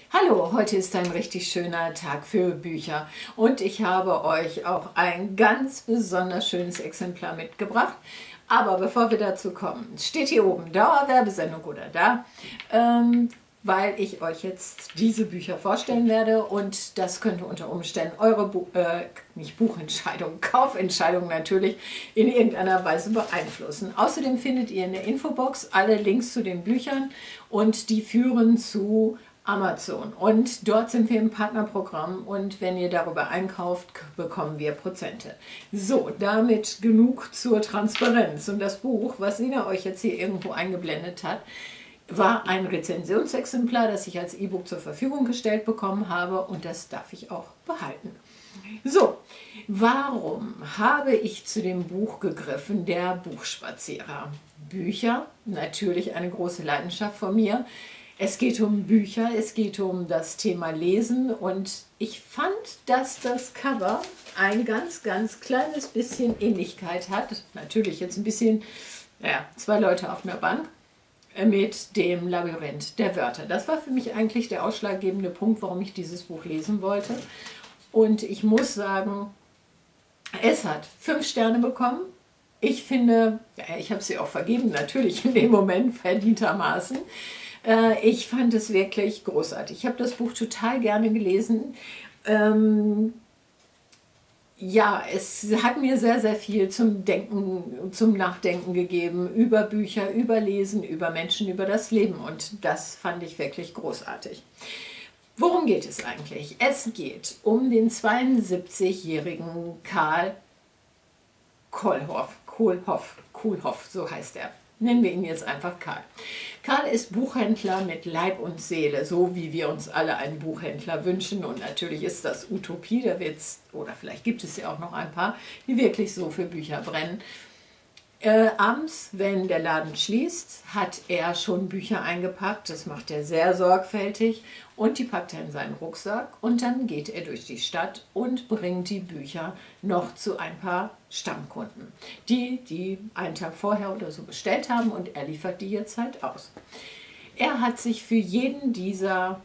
Hallo, heute ist ein richtig schöner Tag für Bücher und ich habe euch auch ein ganz besonders schönes Exemplar mitgebracht. Aber bevor wir dazu kommen, steht hier oben Dauerwerbesendung oder da, weil ich euch jetzt diese Bücher vorstellen werde und das könnte unter Umständen eure nicht Buchentscheidung, Kaufentscheidung natürlich in irgendeiner Weise beeinflussen. Außerdem findet ihr in der Infobox alle Links zu den Büchern und die führen zu Amazon und dort sind wir im Partnerprogramm und wenn ihr darüber einkauft, bekommen wir Prozente. So, damit genug zur Transparenz und das Buch, was Sina euch jetzt hier irgendwo eingeblendet hat, war ein Rezensionsexemplar, das ich als E-Book zur Verfügung gestellt bekommen habe und das darf ich auch behalten. So, warum habe ich zu dem Buch gegriffen, der Buchspazierer? Bücher, natürlich eine große Leidenschaft von mir. Es geht um Bücher, es geht um das Thema Lesen und ich fand, dass das Cover ein ganz kleines bisschen Ähnlichkeit hat. Natürlich jetzt ein bisschen, ja, zwei Leute auf einer Bank mit dem Labyrinth der Wörter. Das war für mich eigentlich der ausschlaggebende Punkt, warum ich dieses Buch lesen wollte. Und ich muss sagen, es hat 5 Sterne bekommen. Ich finde, ja, ich habe sie auch vergeben, natürlich in dem Moment verdientermaßen. Ich fand es wirklich großartig. Ich habe das Buch total gerne gelesen. Ja, es hat mir sehr viel zum Denken, zum Nachdenken gegeben über Bücher, über Lesen, über Menschen, über das Leben und das fand ich wirklich großartig. Worum geht es eigentlich? Es geht um den 72-jährigen Karl Kohlhoff, so heißt er. Nennen wir ihn jetzt einfach Karl. Karl ist Buchhändler mit Leib und Seele, so wie wir uns alle einen Buchhändler wünschen. Und natürlich ist das Utopie, da wird's, oder vielleicht gibt es ja auch noch ein paar, die wirklich so für Bücher brennen. Abends, wenn der Laden schließt, hat er schon Bücher eingepackt. Das macht er sehr sorgfältig und die packt er in seinen Rucksack und dann geht er durch die Stadt und bringt die Bücher noch zu ein paar Stammkunden, die einen Tag vorher oder so bestellt haben und er liefert die jetzt halt aus. Er hat sich für jeden dieser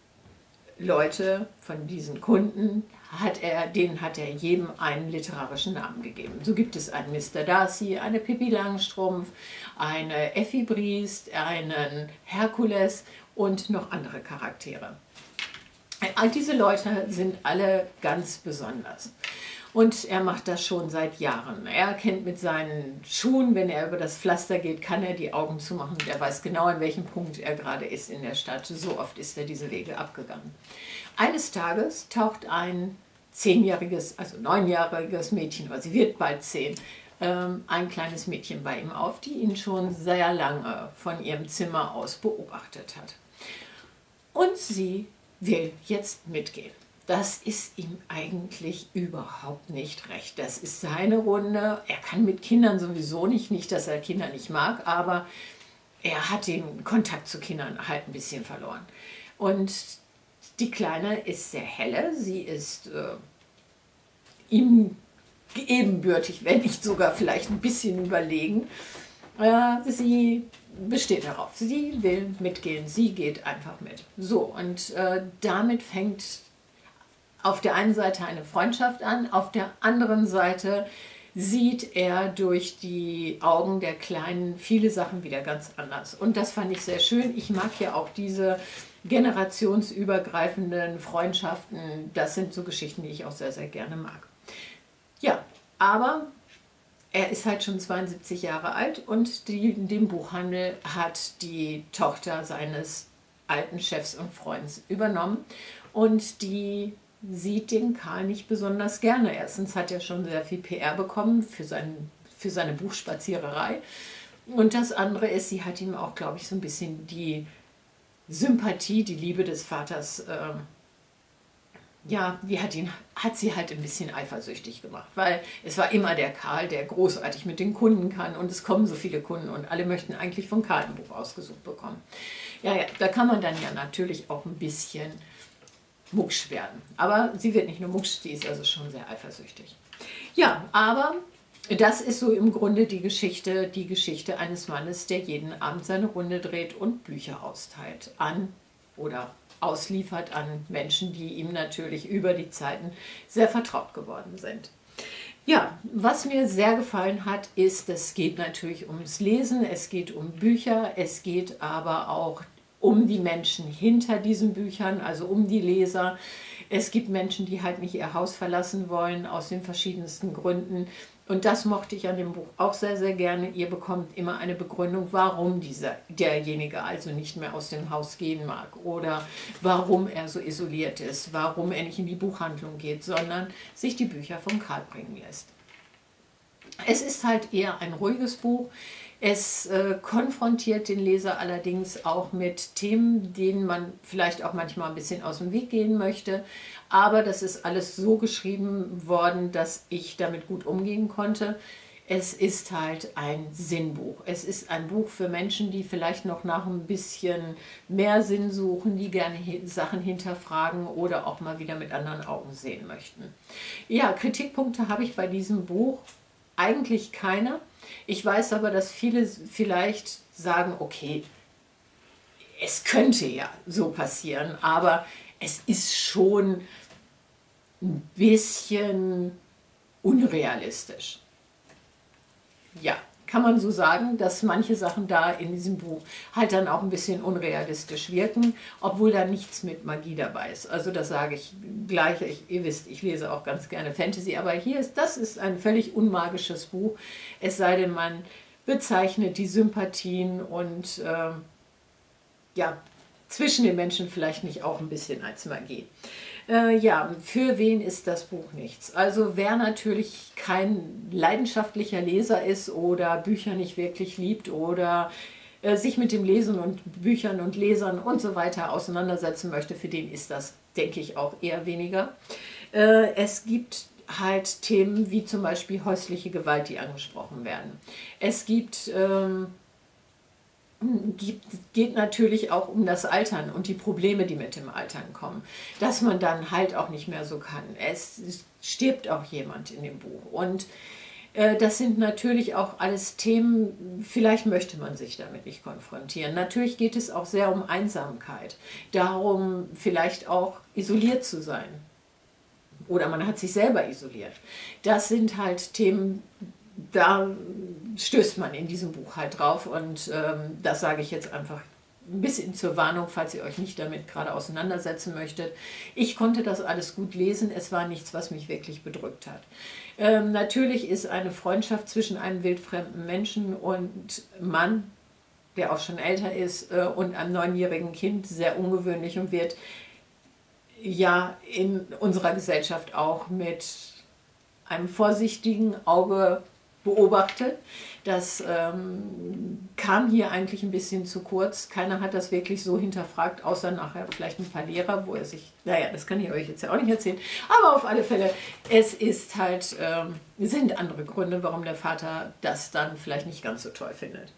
Leute, von diesen Kunden, denen hat er jedem einen literarischen Namen gegeben. So gibt es einen Mr. Darcy, eine Pippi Langstrumpf, eine Effi Briest, einen Herkules und noch andere Charaktere. All diese Leute sind alle ganz besonders. Und er macht das schon seit Jahren. Er kennt mit seinen Schuhen, wenn er über das Pflaster geht, kann er die Augen zumachen. Er weiß genau, an welchem Punkt er gerade ist in der Stadt. So oft ist er diese Wege abgegangen. Eines Tages taucht ein 10-jähriges, also 9-jähriges Mädchen, aber sie wird bald 10, ein kleines Mädchen bei ihm auf, die ihn schon sehr lange von ihrem Zimmer aus beobachtet hat. Und sie will jetzt mitgehen. Das ist ihm eigentlich überhaupt nicht recht. Das ist seine Runde. Er kann mit Kindern sowieso nicht, dass er Kinder nicht mag, aber er hat den Kontakt zu Kindern halt ein bisschen verloren. Und die Kleine ist sehr helle, sie ist ihm ebenbürtig, wenn nicht sogar vielleicht ein bisschen überlegen. Sie besteht darauf, sie will mitgehen, sie geht einfach mit. So, und damit fängt auf der einen Seite eine Freundschaft an, auf der anderen Seite sieht er durch die Augen der Kleinen viele Sachen wieder ganz anders. Und das fand ich sehr schön. Ich mag ja auch diese generationsübergreifenden Freundschaften. Das sind so Geschichten, die ich auch sehr gerne mag. Ja, aber er ist halt schon 72 Jahre alt und den Buchhandel hat die Tochter seines alten Chefs und Freundes übernommen und die sieht den Karl nicht besonders gerne. Erstens hat er schon sehr viel PR bekommen für seine Buchspaziererei. Und das andere ist, sie hat ihm auch, glaube ich, so ein bisschen die Sympathie, die Liebe des Vaters, ja, die hat sie halt ein bisschen eifersüchtig gemacht. Weil es war immer der Karl, der großartig mit den Kunden kann und es kommen so viele Kunden und alle möchten eigentlich von Karl ein Buch ausgesucht bekommen. Ja, da kann man dann ja natürlich auch ein bisschen mucksch werden. Aber sie wird nicht nur mucksch, die ist also schon sehr eifersüchtig. Ja, aber das ist so im Grunde die Geschichte eines Mannes, der jeden Abend seine Runde dreht und Bücher austeilt an oder ausliefert an Menschen, die ihm natürlich über die Zeiten sehr vertraut geworden sind. Ja, was mir sehr gefallen hat, ist, es geht natürlich ums Lesen, es geht um Bücher, es geht aber auch um die Menschen hinter diesen Büchern, also um die Leser. Es gibt Menschen, die halt nicht ihr Haus verlassen wollen, aus den verschiedensten Gründen. Und das mochte ich an dem Buch auch sehr, sehr gerne. Ihr bekommt immer eine Begründung, warum derjenige also nicht mehr aus dem Haus gehen mag oder warum er so isoliert ist, warum er nicht in die Buchhandlung geht, sondern sich die Bücher vom Karl bringen lässt. Es ist halt eher ein ruhiges Buch. Es konfrontiert den Leser allerdings auch mit Themen, denen man vielleicht auch manchmal ein bisschen aus dem Weg gehen möchte. Aber das ist alles so geschrieben worden, dass ich damit gut umgehen konnte. Es ist halt ein Sinnbuch. Es ist ein Buch für Menschen, die vielleicht noch nach ein bisschen mehr Sinn suchen, die gerne Sachen hinterfragen oder auch mal wieder mit anderen Augen sehen möchten. Ja, Kritikpunkte habe ich bei diesem Buch eigentlich keine. Ich weiß aber, dass viele vielleicht sagen, okay, es könnte ja so passieren, aber es ist schon ein bisschen unrealistisch. Ja, kann man so sagen, dass manche Sachen da in diesem Buch halt dann auch ein bisschen unrealistisch wirken, obwohl da nichts mit Magie dabei ist. Also das sage ich gleich, ihr wisst, ich lese auch ganz gerne Fantasy, aber das ist ein völlig unmagisches Buch, es sei denn, man bezeichnet die Sympathien und ja, zwischen den Menschen vielleicht nicht auch ein bisschen als Magie. Ja, für wen ist das Buch nichts? Also wer natürlich kein leidenschaftlicher Leser ist oder Bücher nicht wirklich liebt oder sich mit dem Lesen und Büchern und Lesern und so weiter auseinandersetzen möchte, für den ist das, denke ich, auch eher weniger. Es gibt halt Themen wie zum Beispiel häusliche Gewalt, die angesprochen werden. Es geht natürlich auch um das Altern und die Probleme, die mit dem Altern kommen. Dass man dann halt auch nicht mehr so kann. Es stirbt auch jemand in dem Buch. Und das sind natürlich auch alles Themen, vielleicht möchte man sich damit nicht konfrontieren. Natürlich geht es auch sehr um Einsamkeit. Darum, vielleicht auch isoliert zu sein. Oder man hat sich selber isoliert. Das sind halt Themen, da stößt man in diesem Buch halt drauf und das sage ich jetzt einfach ein bisschen zur Warnung, falls ihr euch nicht damit gerade auseinandersetzen möchtet. Ich konnte das alles gut lesen, es war nichts, was mich wirklich bedrückt hat. Natürlich ist eine Freundschaft zwischen einem wildfremden Menschen und Mann, der auch schon älter ist, und einem 9-jährigen Kind sehr ungewöhnlich und wird ja in unserer Gesellschaft auch mit einem vorsichtigen Auge beobachtet. Das kam hier eigentlich ein bisschen zu kurz. Keiner hat das wirklich so hinterfragt, außer nachher vielleicht ein paar Lehrer, wo er sich, naja, das kann ich euch jetzt ja auch nicht erzählen, aber auf alle Fälle, es ist halt, sind andere Gründe, warum der Vater das dann vielleicht nicht ganz so toll findet.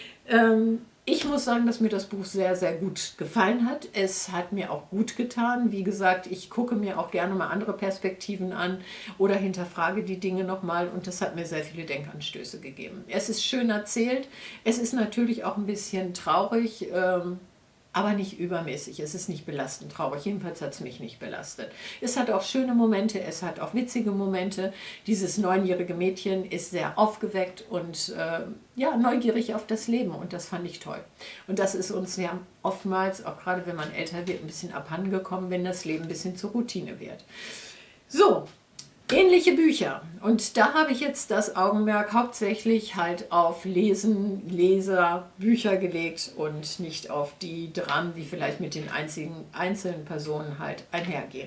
Ich muss sagen, dass mir das Buch sehr, sehr gut gefallen hat. Es hat mir auch gut getan. Wie gesagt, ich gucke mir auch gerne mal andere Perspektiven an oder hinterfrage die Dinge nochmal und das hat mir sehr viele Denkanstöße gegeben. Es ist schön erzählt. Es ist natürlich auch ein bisschen traurig, aber nicht übermäßig. Es ist nicht belastend traurig. Jedenfalls hat es mich nicht belastet. Es hat auch schöne Momente, es hat auch witzige Momente. Dieses 9-jährige Mädchen ist sehr aufgeweckt und ja, neugierig auf das Leben und das fand ich toll. Und das ist uns ja oftmals, auch gerade wenn man älter wird, ein bisschen abhandengekommen, wenn das Leben ein bisschen zur Routine wird. So. Ähnliche Bücher und da habe ich jetzt das Augenmerk hauptsächlich halt auf Lesen, Leser, Bücher gelegt und nicht auf die Dramen, die vielleicht mit den einzelnen Personen halt einhergehen.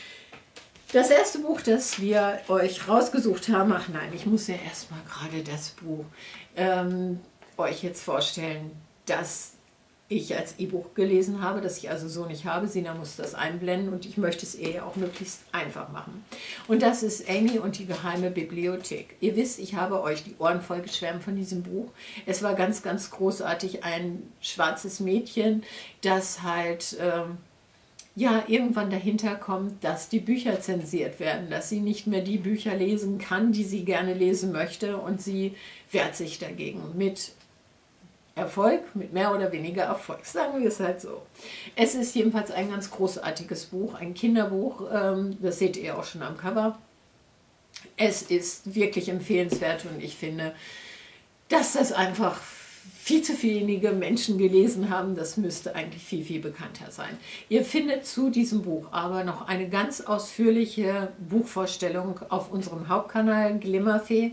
Das erste Buch, das wir euch rausgesucht haben, ach nein, ich muss ja erstmal gerade das Buch euch jetzt vorstellen, das ich als E-Buch gelesen habe, das ich also so nicht habe. Sina muss das einblenden und ich möchte es ihr ja auch möglichst einfach machen. Und das ist Amy und die geheime Bibliothek. Ihr wisst, ich habe euch die Ohren voll geschwärmt von diesem Buch. Es war ganz, ganz großartig. Ein schwarzes Mädchen, das halt ja, irgendwann dahinter kommt, dass die Bücher zensiert werden, dass sie nicht mehr die Bücher lesen kann, die sie gerne lesen möchte und sie wehrt sich dagegen mit Erfolg mit mehr oder weniger Erfolg, sagen wir es halt so. Es ist jedenfalls ein ganz großartiges Buch, ein Kinderbuch, das seht ihr auch schon am Cover. Es ist wirklich empfehlenswert und ich finde, dass das einfach viel zu wenige Menschen gelesen haben, das müsste eigentlich viel, viel bekannter sein. Ihr findet zu diesem Buch aber noch eine ganz ausführliche Buchvorstellung auf unserem Hauptkanal Glimmerfee.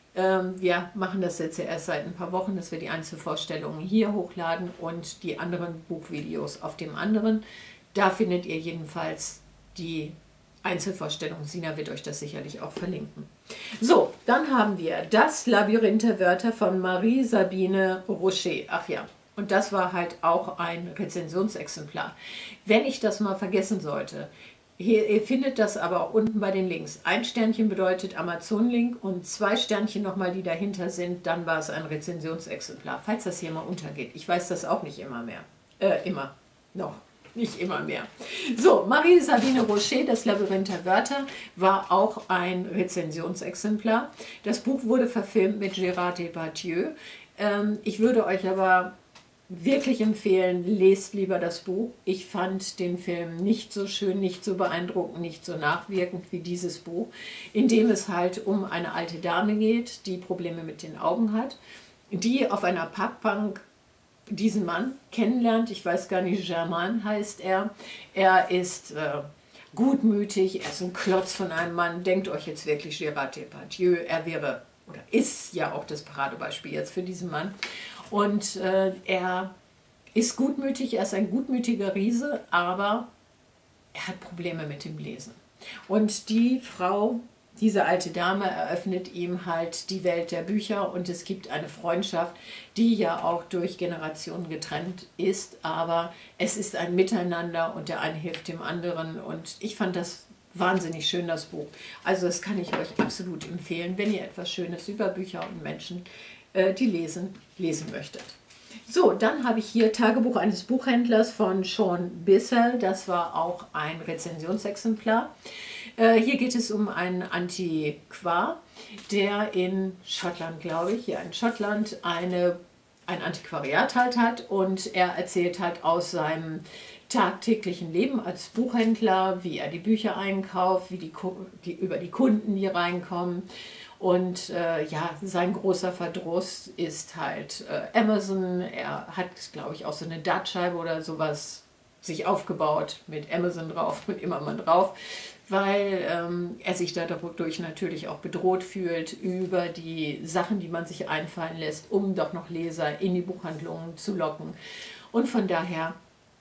Wir machen das jetzt ja erst seit ein paar Wochen, dass wir die Einzelvorstellungen hier hochladen und die anderen Buchvideos auf dem anderen. Da findet ihr jedenfalls die Einzelvorstellung. Sina wird euch das sicherlich auch verlinken. So, dann haben wir das Labyrinth der Wörter von Marie-Sabine Rocher. Ach ja, und das war halt auch ein Rezensionsexemplar. Wenn ich das mal vergessen sollte, ihr findet das aber auch unten bei den Links. Ein Sternchen bedeutet Amazon-Link und 2 Sternchen nochmal, die dahinter sind, dann war es ein Rezensionsexemplar. Falls das hier mal untergeht. Ich weiß das auch nicht immer mehr. Immer noch. Nicht immer mehr. So, Marie-Sabine Rocher, das Labyrinth der Wörter, war auch ein Rezensionsexemplar. Das Buch wurde verfilmt mit Gérard Depardieu. Ich würde euch aber wirklich empfehlen, lest lieber das Buch. Ich fand den Film nicht so schön, nicht so beeindruckend, nicht so nachwirkend wie dieses Buch, in dem es halt um eine alte Dame geht, die Probleme mit den Augen hat, die auf einer Parkbank diesen Mann kennenlernt. Ich weiß gar nicht, Germain heißt er. Er ist gutmütig, er ist ein Klotz von einem Mann. Denkt euch jetzt wirklich Gérard Depardieu, er wäre oder ist ja auch das Paradebeispiel jetzt für diesen Mann. Und er ist gutmütig, er ist ein gutmütiger Riese, aber er hat Probleme mit dem Lesen. Und die Frau, diese alte Dame, eröffnet ihm halt die Welt der Bücher und es gibt eine Freundschaft, die ja auch durch Generationen getrennt ist, aber es ist ein Miteinander und der eine hilft dem anderen und ich fand das wahnsinnig schön, das Buch. Also das kann ich euch absolut empfehlen, wenn ihr etwas Schönes über Bücher und Menschen, die lesen möchtet. So, dann habe ich hier Tagebuch eines Buchhändlers von Sean Bissell. Das war auch ein Rezensionsexemplar. Hier geht es um einen Antiquar, der in Schottland, glaube ich, ja in Schottland ein Antiquariat halt hat und er erzählt halt aus seinem tagtäglichen Leben als Buchhändler, wie er die Bücher einkauft, wie über die Kunden, die reinkommen. Und ja, sein großer Verdruss ist halt Amazon. Er hat, glaube ich, auch so eine Dartscheibe oder sowas sich aufgebaut mit Amazon drauf, mit Immermann drauf, weil er sich dadurch natürlich auch bedroht fühlt über die Sachen, die man sich einfallen lässt, um doch noch Leser in die Buchhandlungen zu locken. Und von daher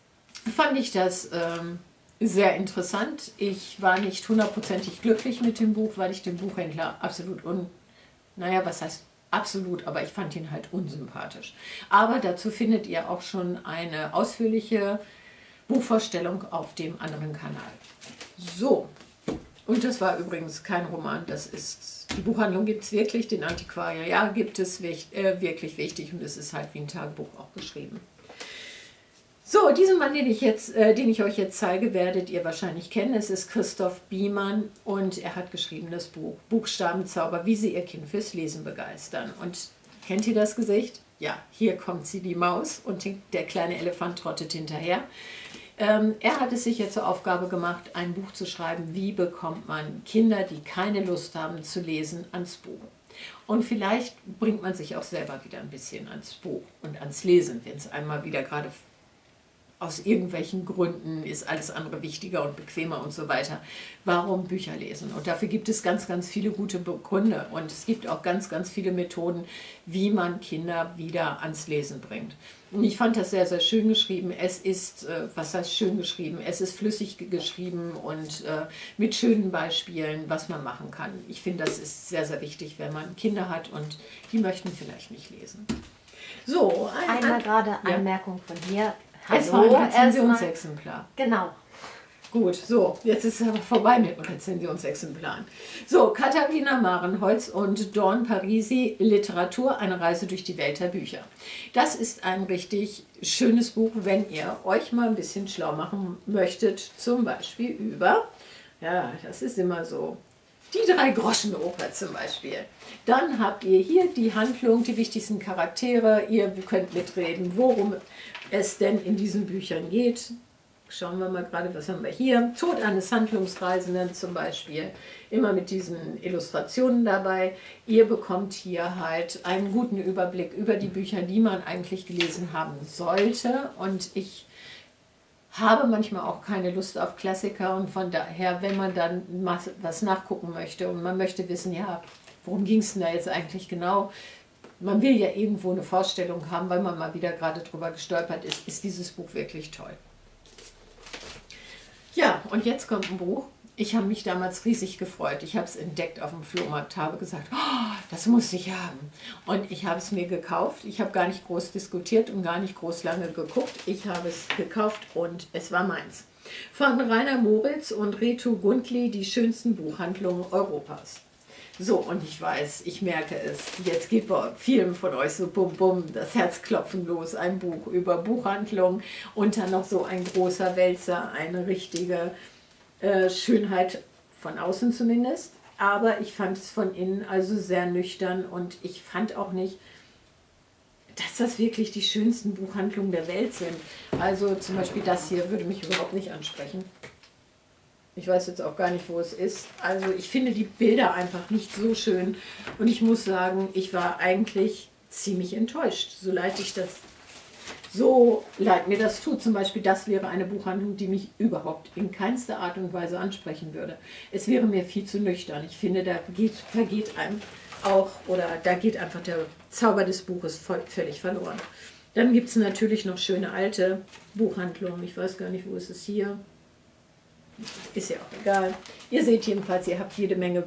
fand ich das sehr interessant. Ich war nicht hundertprozentig glücklich mit dem Buch, weil ich den Buchhändler absolut naja, was heißt absolut, aber ich fand ihn halt unsympathisch. Aber dazu findet ihr auch schon eine ausführliche Buchvorstellung auf dem anderen Kanal. So, und das war übrigens kein Roman, das ist, die Buchhandlung gibt es wirklich, den Antiquariat, ja, gibt es wirklich wichtig und es ist halt wie ein Tagebuch auch geschrieben. So, diesen Mann, den ich euch jetzt zeige, werdet ihr wahrscheinlich kennen. Es ist Christoph Biemann und er hat geschrieben das Buch Buchstabenzauber, wie Sie Ihr Kind fürs Lesen begeistern. Und kennt ihr das Gesicht? Ja, hier kommt sie, die Maus, und der kleine Elefant trottet hinterher. Er hat es sich jetzt zur Aufgabe gemacht, ein Buch zu schreiben, wie bekommt man Kinder, die keine Lust haben zu lesen, ans Buch. Und vielleicht bringt man sich auch selber wieder ein bisschen ans Buch und ans Lesen, wenn es einmal wieder gerade aus irgendwelchen Gründen ist alles andere wichtiger und bequemer und so weiter. Warum Bücher lesen? Und dafür gibt es ganz, ganz viele gute Gründe. Und es gibt auch ganz, ganz viele Methoden, wie man Kinder wieder ans Lesen bringt. Und ich fand das sehr, sehr schön geschrieben. Es ist, was heißt schön geschrieben? Es ist flüssig geschrieben und mit schönen Beispielen, was man machen kann. Ich finde, das ist sehr, sehr wichtig, wenn man Kinder hat und die möchten vielleicht nicht lesen. So, einmal gerade Anmerkung von mir. Es war ein Rezensionsexemplar. Genau. Gut, so, jetzt ist es aber vorbei mit den Rezensionsexemplaren. So, Katharina Marenholz und Dawn Parisi, Literatur, eine Reise durch die Welt der Bücher. Das ist ein richtig schönes Buch, wenn ihr euch mal ein bisschen schlau machen möchtet, zum Beispiel über, ja, das ist immer so, Die Drei-Groschen-Oper zum Beispiel. Dann habt ihr hier die Handlung, die wichtigsten Charaktere. Ihr könnt mitreden, worum es denn in diesen Büchern geht. Schauen wir mal gerade, was haben wir hier. Tod eines Handlungsreisenden zum Beispiel. Immer mit diesen Illustrationen dabei. Ihr bekommt hier halt einen guten Überblick über die Bücher, die man eigentlich gelesen haben sollte. Und ich habe manchmal auch keine Lust auf Klassiker und von daher, wenn man dann was nachgucken möchte und man möchte wissen, ja, worum ging es denn da jetzt eigentlich genau? Man will ja irgendwo eine Vorstellung haben, weil man mal wieder gerade drüber gestolpert ist, ist dieses Buch wirklich toll. Ja, und jetzt kommt ein Buch. Ich habe mich damals riesig gefreut. Ich habe es entdeckt auf dem Flohmarkt, habe gesagt, oh, das muss ich haben. Und ich habe es mir gekauft. Ich habe gar nicht groß diskutiert und gar nicht groß lange geguckt. Ich habe es gekauft und es war meins. Von Rainer Moritz und Reto Gundli, die schönsten Buchhandlungen Europas. So, und ich weiß, ich merke es, jetzt geht bei vielen von euch so bum bum, das Herz klopfen los, ein Buch über Buchhandlungen und dann noch so ein großer Wälzer, eine richtige Schönheit von außen zumindest. Aber ich fand es von innen also sehr nüchtern und ich fand auch nicht, dass das wirklich die schönsten Buchhandlungen der Welt sind. Also zum Beispiel das hier würde mich überhaupt nicht ansprechen. Ich weiß jetzt auch gar nicht, wo es ist. Also ich finde die Bilder einfach nicht so schön. Und ich muss sagen, ich war eigentlich ziemlich enttäuscht. So leid mir das tut. Zum Beispiel, das wäre eine Buchhandlung, die mich überhaupt in keinster Art und Weise ansprechen würde. Es wäre mir viel zu nüchtern. Ich finde, da vergeht einem auch, oder da geht einfach der Zauber des Buches völlig verloren. Dann gibt es natürlich noch schöne alte Buchhandlungen. Ich weiß gar nicht, wo ist es hier. Ist ja auch egal. Ihr seht jedenfalls, ihr habt jede Menge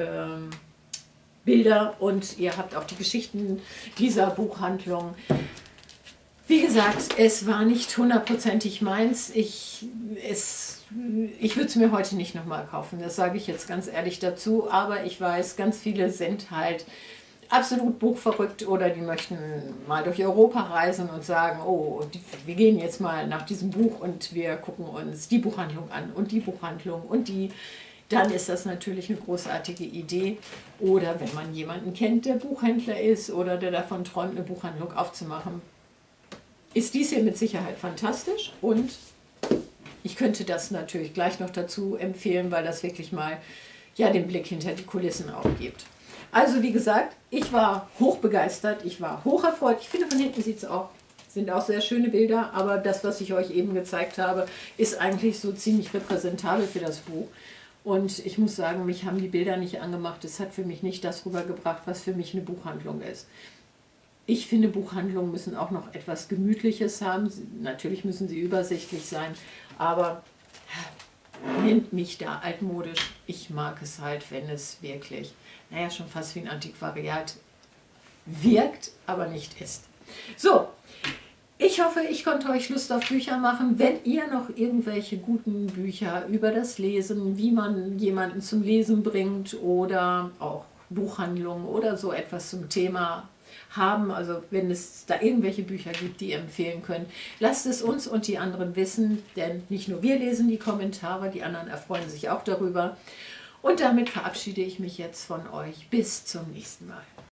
Bilder und ihr habt auch die Geschichten dieser Buchhandlung. Wie gesagt, es war nicht hundertprozentig meins. Ich würde es mir heute nicht nochmal kaufen, das sage ich jetzt ganz ehrlich dazu. Aber ich weiß, ganz viele sind halt absolut buchverrückt oder die möchten mal durch Europa reisen und sagen, oh, wir gehen jetzt mal nach diesem Buch und wir gucken uns die Buchhandlung an und die Buchhandlung und die. Dann ist das natürlich eine großartige Idee. Oder wenn man jemanden kennt, der Buchhändler ist oder der davon träumt, eine Buchhandlung aufzumachen, ist dies hier mit Sicherheit fantastisch. Und ich könnte das natürlich gleich noch dazu empfehlen, weil das wirklich mal ja, den Blick hinter die Kulissen auch gibt. Also wie gesagt, ich war hochbegeistert, ich war hocherfreut. Ich finde, von hinten sind auch sehr schöne Bilder, aber das, was ich euch eben gezeigt habe, ist eigentlich so ziemlich repräsentabel für das Buch. Und ich muss sagen, mich haben die Bilder nicht angemacht. Es hat für mich nicht das rübergebracht, was für mich eine Buchhandlung ist. Ich finde, Buchhandlungen müssen auch noch etwas Gemütliches haben. Natürlich müssen sie übersichtlich sein, aber nennt mich da altmodisch. Ich mag es halt, wenn es wirklich, naja, schon fast wie ein Antiquariat wirkt, aber nicht ist. So, ich hoffe, ich konnte euch Lust auf Bücher machen. Wenn ihr noch irgendwelche guten Bücher über das Lesen, wie man jemanden zum Lesen bringt oder auch Buchhandlungen oder so etwas zum Thema haben, also wenn es da irgendwelche Bücher gibt, die ihr empfehlen könnt, lasst es uns und die anderen wissen, denn nicht nur wir lesen die Kommentare, die anderen erfreuen sich auch darüber. Und damit verabschiede ich mich jetzt von euch. Bis zum nächsten Mal.